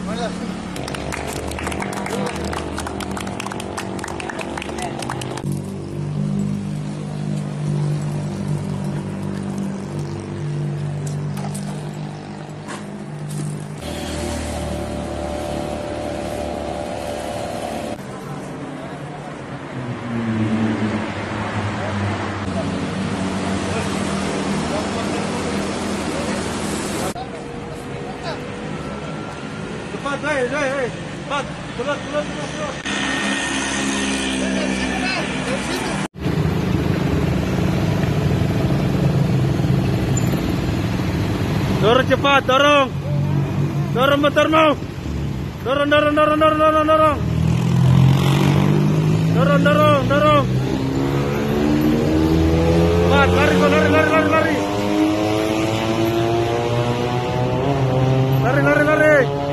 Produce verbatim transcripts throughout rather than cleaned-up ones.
Cepat, hei, hei, hei. Cepat, turun, turun, turun, turun. Turun cepat, dorong. Dorong motormu. Dorong, dorong, dorong, dorong, dorong, dorong. Dorong, dorong, dorong. Cepat, lari, lari, lari, lari, lari. Lari, lari, lari.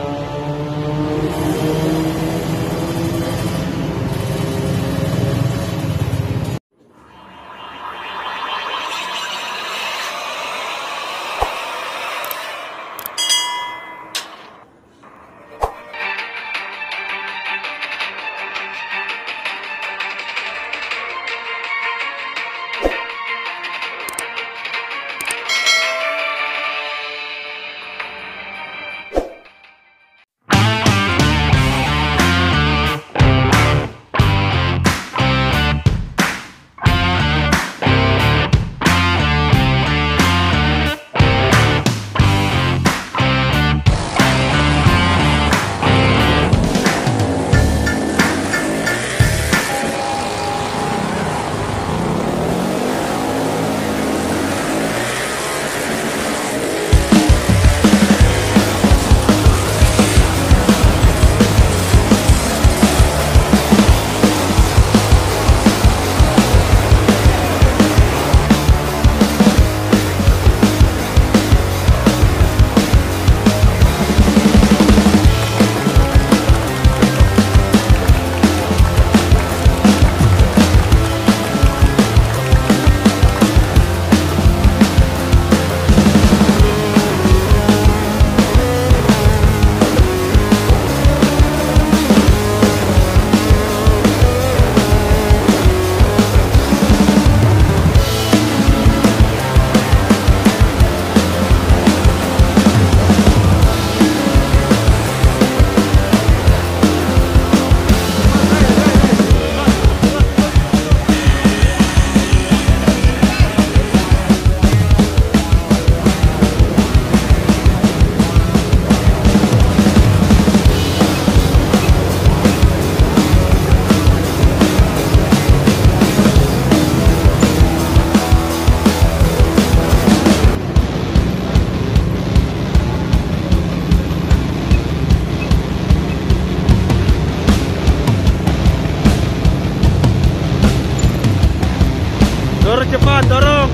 Dorong cepat, dorong.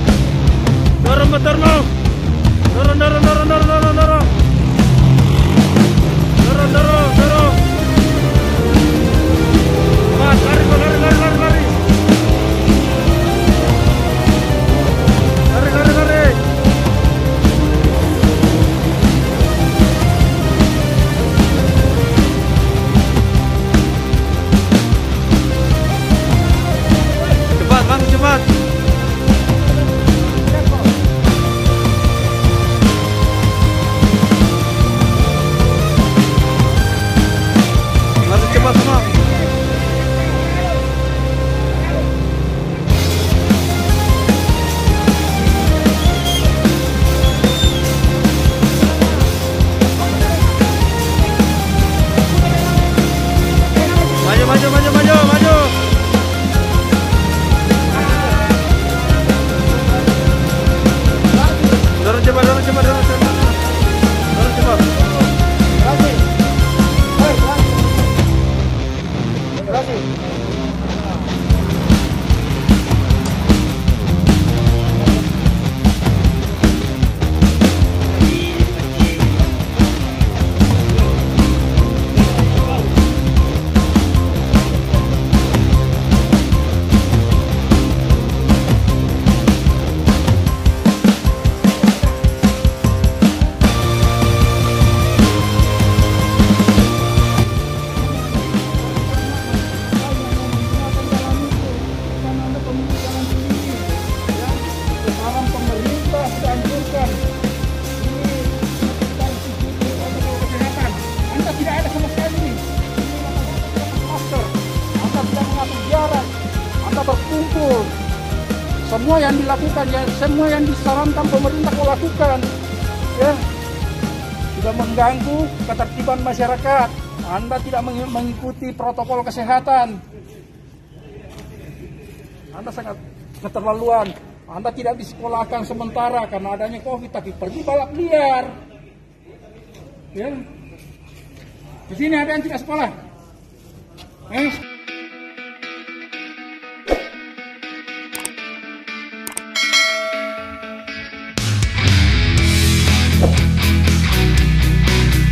Dorong motormu. Dorong, dorong, dorong, dorong, dorong, dorong. Dorong, dorong, dorong. Cepat, lari, lari, lari, lari, lari. Lari, lari, lari. Cepat, bang, cepat. semua yang dilakukan, ya semua yang disarankan pemerintah kau lakukan, ya sudah mengganggu ketertiban masyarakat. Anda tidak mengikuti protokol kesehatan, Anda sangat keterlaluan. Anda tidak disekolahkan sementara karena adanya COVID, tapi pergi balap liar. Ya, di sini ada yang tidak sekolah. Eh?